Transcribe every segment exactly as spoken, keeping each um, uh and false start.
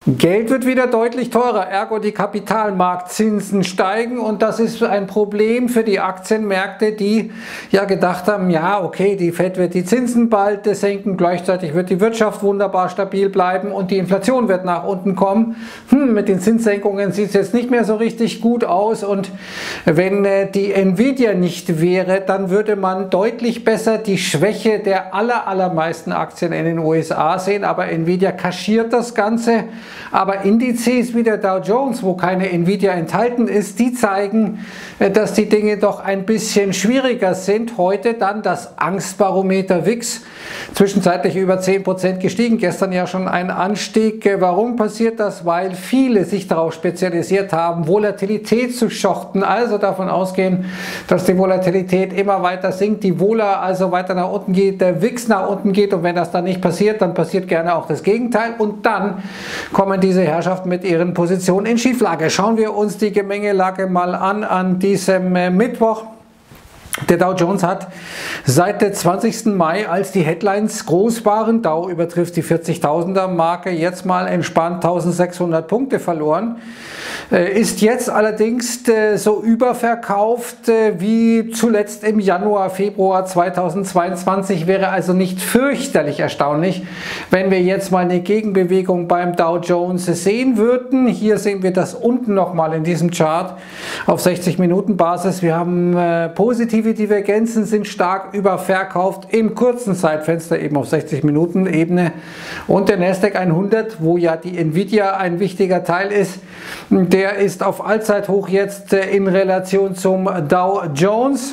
Geld wird wieder deutlich teurer, ergo die Kapitalmarktzinsen steigen und das ist ein Problem für die Aktienmärkte, die ja gedacht haben, ja okay, die Fed wird die Zinsen bald senken, gleichzeitig wird die Wirtschaft wunderbar stabil bleiben und die Inflation wird nach unten kommen. Hm, mit den Zinssenkungen sieht es jetzt nicht mehr so richtig gut aus und wenn äh, die Nvidia nicht wäre, dann würde man deutlich besser die Schwäche der aller, allermeisten Aktien in den U S A sehen, aber Nvidia kaschiert das Ganze. Aber Indizes wie der Dow Jones, wo keine Nvidia enthalten ist, die zeigen, dass die Dinge doch ein bisschen schwieriger sind. Heute dann das Angstbarometer V I X, zwischenzeitlich über zehn Prozent gestiegen, gestern ja schon ein Anstieg. Warum passiert das? Weil viele sich darauf spezialisiert haben, Volatilität zu shorten, also davon ausgehen, dass die Volatilität immer weiter sinkt, die Vola also weiter nach unten geht, der V I X nach unten geht und wenn das dann nicht passiert, dann passiert gerne auch das Gegenteil und dann kommen diese Herrschaften mit ihren Positionen in Schieflage. Schauen wir uns die Gemengelage mal an an diesem Mittwoch. Der Dow Jones hat seit dem zwanzigsten Mai, als die Headlines groß waren, Dow übertrifft die vierzigtausender Marke, jetzt mal entspannt eintausendsechshundert Punkte verloren, ist jetzt allerdings so überverkauft wie zuletzt im Januar, Februar zweitausendzweiundzwanzig, wäre also nicht fürchterlich erstaunlich, wenn wir jetzt mal eine Gegenbewegung beim Dow Jones sehen würden. Hier sehen wir das unten nochmal in diesem Chart auf sechzig Minuten Basis. Wir haben äh, positive Divergenzen, sind stark überverkauft im kurzen Zeitfenster, eben auf sechzig Minuten Ebene. Und der Nasdaq hundert, wo ja die Nvidia ein wichtiger Teil ist, der ist auf Allzeithoch jetzt in Relation zum Dow Jones.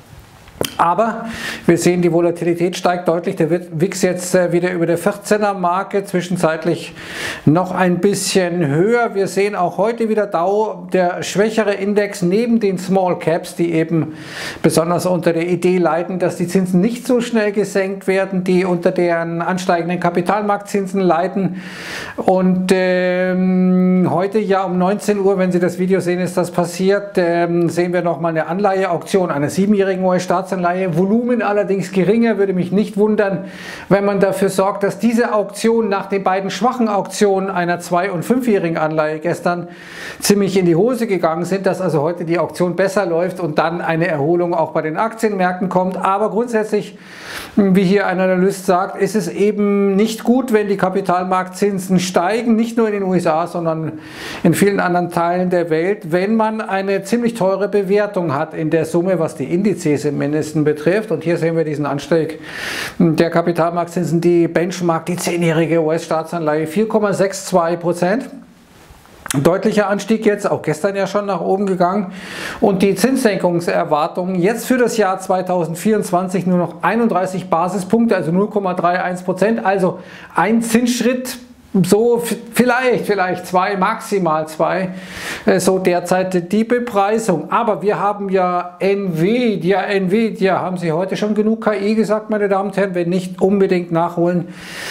Aber wir sehen, die Volatilität steigt deutlich, der V I X jetzt wieder über der vierzehner Marke, zwischenzeitlich noch ein bisschen höher. Wir sehen auch heute wieder Dow, der schwächere Index neben den Small Caps, die eben besonders unter der Idee leiden, dass die Zinsen nicht so schnell gesenkt werden, die unter deren ansteigenden Kapitalmarktzinsen leiden. Und ähm, heute ja um neunzehn Uhr, wenn Sie das Video sehen, ist das passiert, ähm, sehen wir nochmal eine Anleiheauktion einer siebenjährigen U S-Staatsanleihe. Volumen allerdings geringer, würde mich nicht wundern, wenn man dafür sorgt, dass diese Auktion nach den beiden schwachen Auktionen einer zwei- und fünfjährigen Anleihe gestern ziemlich in die Hose gegangen sind, dass also heute die Auktion besser läuft und dann eine Erholung auch bei den Aktienmärkten kommt. Aber grundsätzlich, wie hier ein Analyst sagt, ist es eben nicht gut, wenn die Kapitalmarktzinsen steigen, nicht nur in den U S A, sondern in vielen anderen Teilen der Welt, wenn man eine ziemlich teure Bewertung hat in der Summe, was die Indizes im Mindesten betrifft. Und hier sehen wir diesen Anstieg der Kapitalmarktzinsen, die Benchmark, die zehnjährige U S-Staatsanleihe vier Komma zweiundsechzig Prozent. Deutlicher Anstieg jetzt, auch gestern ja schon nach oben gegangen. Und die Zinssenkungserwartungen jetzt für das Jahr zweitausendvierundzwanzig nur noch einunddreißig Basispunkte, also null Komma einunddreißig Prozent, also ein Zinsschritt. So vielleicht, vielleicht zwei, maximal zwei, so derzeit die Bepreisung. Aber wir haben ja Nvidia, Nvidia, haben Sie heute schon genug K I gesagt, meine Damen und Herren, wenn nicht unbedingt nachholen.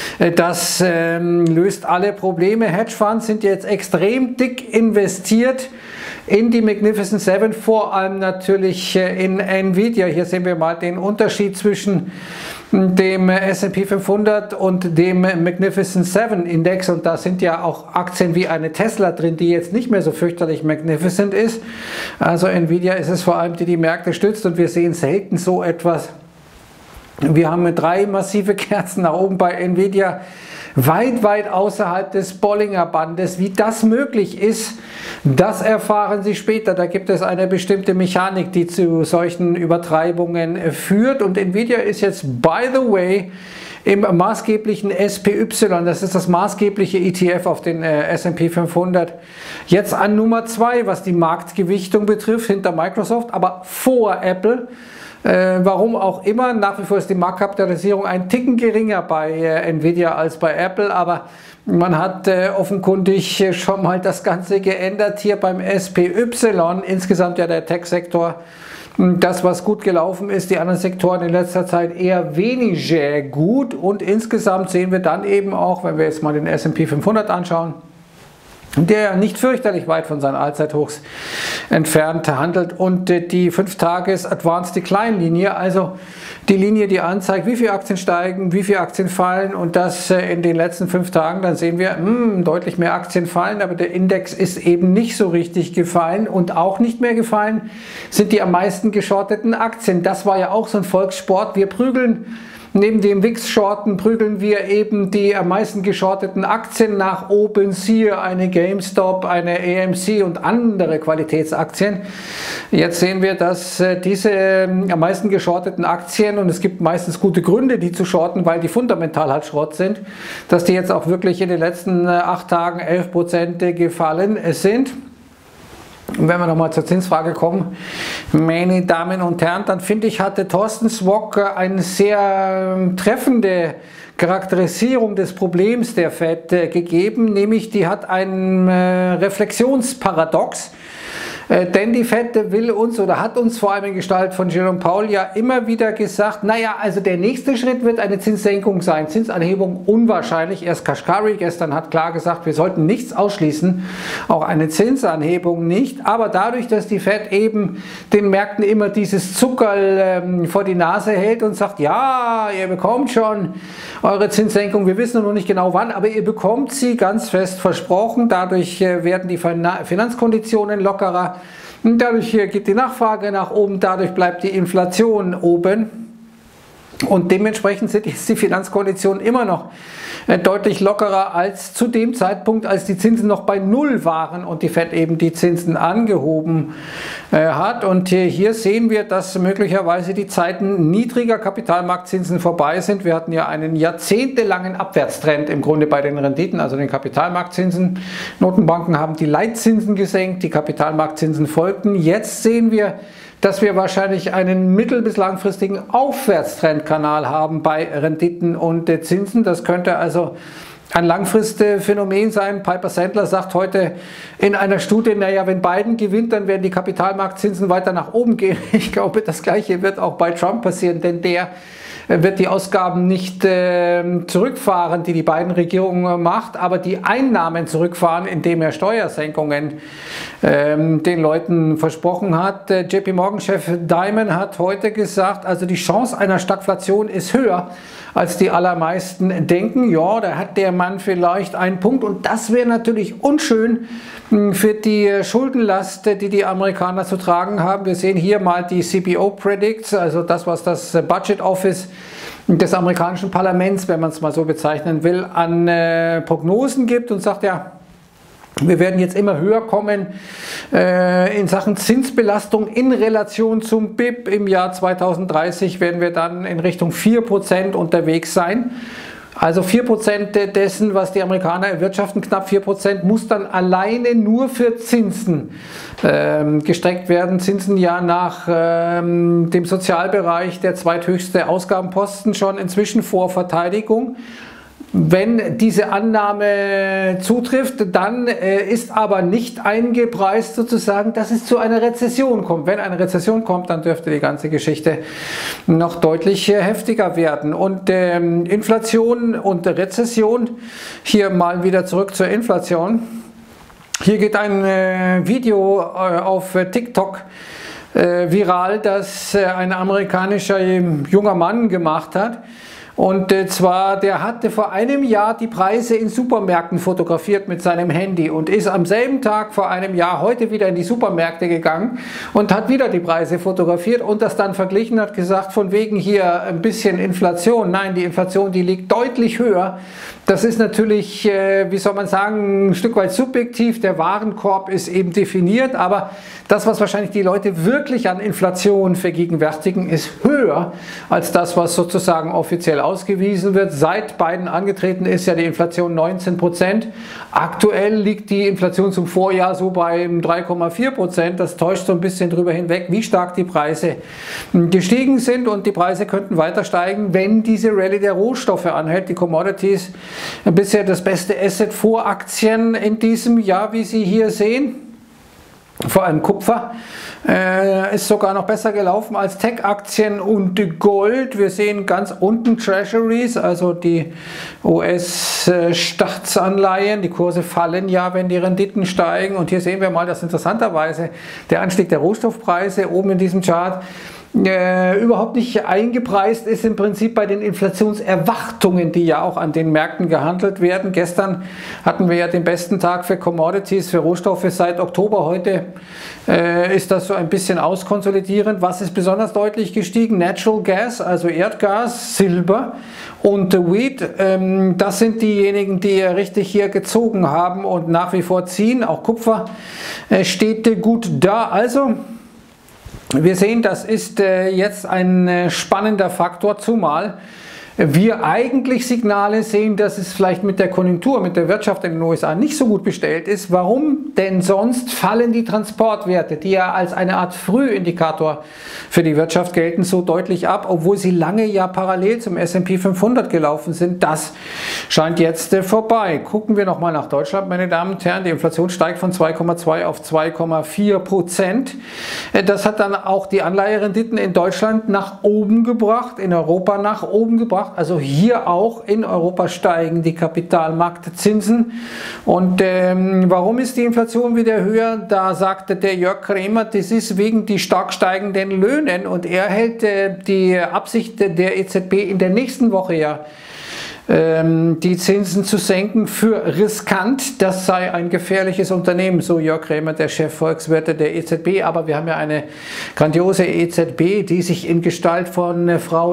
Das ähm, löst alle Probleme. Hedgefonds sind jetzt extrem dick investiert in die Magnificent Seven, vor allem natürlich in Nvidia. Hier sehen wir mal den Unterschied zwischen dem S und P fünfhundert und dem Magnificent Seven Index, und da sind ja auch Aktien wie eine Tesla drin, die jetzt nicht mehr so fürchterlich magnificent ist. Also Nvidia ist es vor allem, die die Märkte stützt, und wir sehen selten so etwas. Wir haben drei massive Kerzen nach oben bei Nvidia, weit, weit außerhalb des Bollinger Bandes. Wie das möglich ist, das erfahren Sie später. Da gibt es eine bestimmte Mechanik, die zu solchen Übertreibungen führt. Und Nvidia ist jetzt, by the way, im maßgeblichen S P Y, das ist das maßgebliche E T F auf den äh, S und P fünfhundert, jetzt an Nummer zwei, was die Marktgewichtung betrifft, hinter Microsoft, aber vor Apple. Äh, warum auch immer, nach wie vor ist die Marktkapitalisierung ein Ticken geringer bei äh, Nvidia als bei Apple, aber man hat äh, offenkundig äh, schon mal das Ganze geändert hier beim S P Y, insgesamt ja der Tech-Sektor. Das, was gut gelaufen ist, die anderen Sektoren in letzter Zeit eher weniger gut, und insgesamt sehen wir dann eben auch, wenn wir jetzt mal den S und P fünfhundert anschauen, der ja nicht fürchterlich weit von seinen Allzeithochs entfernt handelt, und die fünf Tages Advanced Decline Linie, also die Linie, die anzeigt, wie viele Aktien steigen, wie viele Aktien fallen, und das in den letzten fünf Tagen, dann sehen wir, mh, deutlich mehr Aktien fallen, aber der Index ist eben nicht so richtig gefallen, und auch nicht mehr gefallen sind die am meisten geschorteten Aktien. Das war ja auch so ein Volkssport, wir prügeln neben dem W I X-Shorten prügeln wir eben die am meisten geschorteten Aktien nach oben, siehe eine GameStop, eine A M C und andere Qualitätsaktien. Jetzt sehen wir, dass diese am meisten geschorteten Aktien, und es gibt meistens gute Gründe, die zu shorten, weil die fundamental halt Schrott sind, dass die jetzt auch wirklich in den letzten acht Tagen elf Prozent gefallen sind. Und wenn wir nochmal zur Zinsfrage kommen, meine Damen und Herren, dann finde ich, hatte Thorsten Swok eine sehr treffende Charakterisierung des Problems der Fed gegeben, nämlich die hat ein Reflexionsparadox. Denn die Fed will uns oder hat uns vor allem in Gestalt von Jerome Powell ja immer wieder gesagt, naja, also der nächste Schritt wird eine Zinssenkung sein, Zinsanhebung unwahrscheinlich. Erst Kashkari gestern hat klar gesagt, wir sollten nichts ausschließen, auch eine Zinsanhebung nicht. Aber dadurch, dass die Fed eben den Märkten immer dieses Zuckerl ähm, vor die Nase hält und sagt, ja, ihr bekommt schon eure Zinssenkung, wir wissen noch nicht genau wann, aber ihr bekommt sie ganz fest versprochen. Dadurch äh, werden die Finanzkonditionen lockerer. Dadurch geht die Nachfrage nach oben, dadurch bleibt die Inflation oben, und dementsprechend sind jetzt die Finanzkonditionen immer noch deutlich lockerer als zu dem Zeitpunkt, als die Zinsen noch bei Null waren und die Fed eben die Zinsen angehoben äh, hat. Und hier, hier sehen wir, dass möglicherweise die Zeiten niedriger Kapitalmarktzinsen vorbei sind. Wir hatten ja einen jahrzehntelangen Abwärtstrend im Grunde bei den Renditen, also den Kapitalmarktzinsen. Notenbanken haben die Leitzinsen gesenkt, die Kapitalmarktzinsen folgten. Jetzt sehen wir, dass wir wahrscheinlich einen mittel- bis langfristigen Aufwärtstrendkanal haben bei Renditen und Zinsen. Das könnte also ein langfristiges Phänomen sein. Piper Sandler sagt heute in einer Studie, naja, wenn Biden gewinnt, dann werden die Kapitalmarktzinsen weiter nach oben gehen. Ich glaube, das Gleiche wird auch bei Trump passieren, denn der wird die Ausgaben nicht äh, zurückfahren, die die beiden Regierungen macht, aber die Einnahmen zurückfahren, indem er Steuersenkungen äh, den Leuten versprochen hat. Äh, J P Morgan-Chef Dimon hat heute gesagt, also die Chance einer Stagflation ist höher, als die allermeisten denken. Ja, da hat der Mann vielleicht einen Punkt, und das wäre natürlich unschön für die Schuldenlast, die die Amerikaner zu tragen haben. Wir sehen hier mal die C B O Predicts, also das, was das Budget Office des amerikanischen Parlaments, wenn man es mal so bezeichnen will, an äh, Prognosen gibt, und sagt, ja, wir werden jetzt immer höher kommen äh, in Sachen Zinsbelastung in Relation zum B I P. Im Jahr zweitausenddreißig werden wir dann in Richtung vier Prozent unterwegs sein. Also vier Prozent dessen, was die Amerikaner erwirtschaften, knapp vier Prozent, muss dann alleine nur für Zinsen ähm, gestreckt werden. Zinsen ja nach ähm, dem Sozialbereich der zweithöchste Ausgabenposten schon inzwischen vor Verteidigung. Wenn diese Annahme zutrifft, dann äh, ist aber nicht eingepreist sozusagen, dass es zu einer Rezession kommt. Wenn eine Rezession kommt, dann dürfte die ganze Geschichte noch deutlich äh, heftiger werden. Und ähm, Inflation und Rezession, hier mal wieder zurück zur Inflation. Hier geht ein äh, Video äh, auf äh, TikTok äh, viral, das äh, ein amerikanischer äh, junger Mann gemacht hat. Und zwar, der hatte vor einem Jahr die Preise in Supermärkten fotografiert mit seinem Handy und ist am selben Tag vor einem Jahr heute wieder in die Supermärkte gegangen und hat wieder die Preise fotografiert und das dann verglichen, hat gesagt, von wegen hier ein bisschen Inflation. Nein, die Inflation, die liegt deutlich höher. Das ist natürlich, wie soll man sagen, ein Stück weit subjektiv. Der Warenkorb ist eben definiert, aber das, was wahrscheinlich die Leute wirklich an Inflation vergegenwärtigen, ist höher als das, was sozusagen offiziell ausgewiesen wird. Seit Biden angetreten ist ja die Inflation neunzehn Prozent. Aktuell liegt die Inflation zum Vorjahr so bei drei Komma vier Prozent. Das täuscht so ein bisschen drüber hinweg, wie stark die Preise gestiegen sind, und die Preise könnten weiter steigen, wenn diese Rallye der Rohstoffe anhält. Die Commodities, bisher das beste Asset vor Aktien in diesem Jahr, wie Sie hier sehen. Vor allem Kupfer äh, ist sogar noch besser gelaufen als Tech-Aktien und Gold. Wir sehen ganz unten Treasuries, also die U S-Staatsanleihen. Die Kurse fallen ja, wenn die Renditen steigen. Und hier sehen wir mal, dass interessanterweise der Anstieg der Rohstoffpreise oben in diesem Chart Äh, überhaupt nicht eingepreist ist im Prinzip bei den Inflationserwartungen, die ja auch an den Märkten gehandelt werden. Gestern hatten wir ja den besten Tag für Commodities, für Rohstoffe seit Oktober. Heute äh, ist das so ein bisschen auskonsolidierend. Was ist besonders deutlich gestiegen? Natural Gas, also Erdgas, Silber und Wheat. Ähm, das sind diejenigen, die richtig hier gezogen haben und nach wie vor ziehen. Auch Kupfer äh, steht gut da. Also wir sehen, das ist äh, jetzt ein äh, spannender Faktor, zumal wir eigentlich Signale sehen, dass es vielleicht mit der Konjunktur, mit der Wirtschaft in den U S A nicht so gut bestellt ist. Warum denn sonst fallen die Transportwerte, die ja als eine Art Frühindikator für die Wirtschaft gelten, so deutlich ab, obwohl sie lange ja parallel zum S und P fünfhundert gelaufen sind? Das scheint jetzt äh, vorbei. Gucken wir nochmal nach Deutschland, meine Damen und Herren. Die Inflation steigt von zwei Komma zwei auf zwei Komma vier Prozent. Äh, das hat dann auch die Anleiherenditen in Deutschland nach oben gebracht, in Europa nach oben gebracht. Also hier auch in Europa steigen die Kapitalmarktzinsen. Und ähm, warum ist die Inflation wieder höher? Da sagte der Jörg Krämer, das ist wegen die stark steigenden Löhnen. Und er hält äh, die Absicht der E Z B in der nächsten Woche ja, die Zinsen zu senken, für riskant. Das sei ein gefährliches Unternehmen, so Jörg Krämer, der Chef Volkswirte der E Z B. Aber wir haben ja eine grandiose E Z B, die sich in Gestalt von Frau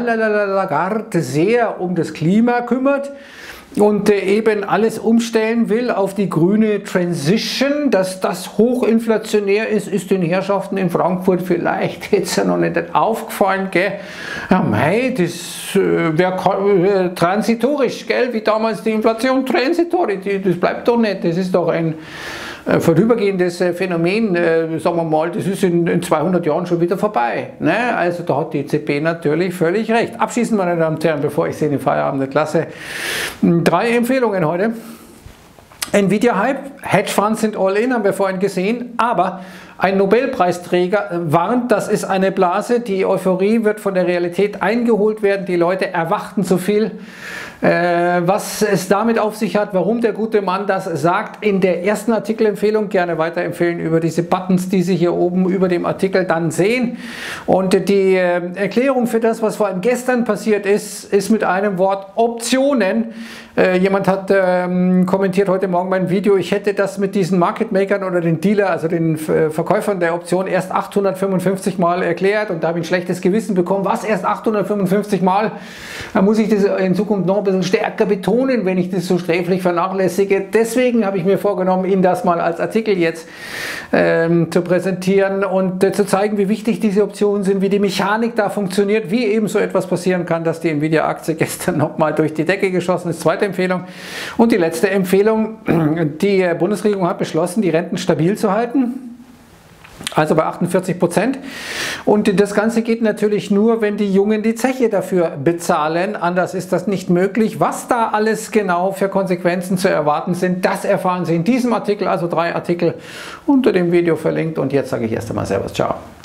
Lagarde sehr um das Klima kümmert und eben alles umstellen will auf die grüne Transition. Dass das hochinflationär ist, ist den Herrschaften in Frankfurt vielleicht jetzt ja noch nicht aufgefallen, gell? Ja, mei, das äh, wäre äh, transitorisch, gell? Wie damals die Inflation transitorisch, das bleibt doch nicht, das ist doch ein äh, vorübergehendes äh, Phänomen, äh, sagen wir mal, das ist in, in zweihundert Jahren schon wieder vorbei, ne? Also da hat die E Z B natürlich völlig recht. Abschließend, meine Damen und Herren, bevor ich Sie in den Feierabend entlasse, drei Empfehlungen heute. Nvidia-Hype, Hedgefonds sind all in, haben wir vorhin gesehen, aber ein Nobelpreisträger warnt, das ist eine Blase, die Euphorie wird von der Realität eingeholt werden, die Leute erwarten zu viel. Äh, was es damit auf sich hat, warum der gute Mann das sagt, in der ersten Artikelempfehlung, gerne weiterempfehlen über diese Buttons, die Sie hier oben über dem Artikel dann sehen. Und die äh, Erklärung für das, was vor allem gestern passiert ist, ist mit einem Wort Optionen. Äh, jemand hat ähm, kommentiert heute Morgen mein Video, ich hätte das mit diesen Market Makern oder den Dealer, also den äh, Verkäufern der Option, erst achthundertfünfundfünfzig Mal erklärt und da habe ich ein schlechtes Gewissen bekommen. Was, erst achthundertfünfundfünfzig Mal? Da muss ich das in Zukunft noch ein bisschen stärker betonen, wenn ich das so sträflich vernachlässige. Deswegen habe ich mir vorgenommen, Ihnen das mal als Artikel jetzt ähm, zu präsentieren und äh, zu zeigen, wie wichtig diese Optionen sind, wie die Mechanik da funktioniert, wie eben so etwas passieren kann, dass die Nvidia-Aktie gestern nochmal durch die Decke geschossen ist. Zweite Empfehlung. Und die letzte Empfehlung, die Bundesregierung hat beschlossen, die Renten stabil zu halten. Also bei achtundvierzig Prozent. Und das Ganze geht natürlich nur, wenn die Jungen die Zeche dafür bezahlen. Anders ist das nicht möglich. Was da alles genau für Konsequenzen zu erwarten sind, das erfahren Sie in diesem Artikel. Also drei Artikel unter dem Video verlinkt. Und jetzt sage ich erst einmal Servus, ciao.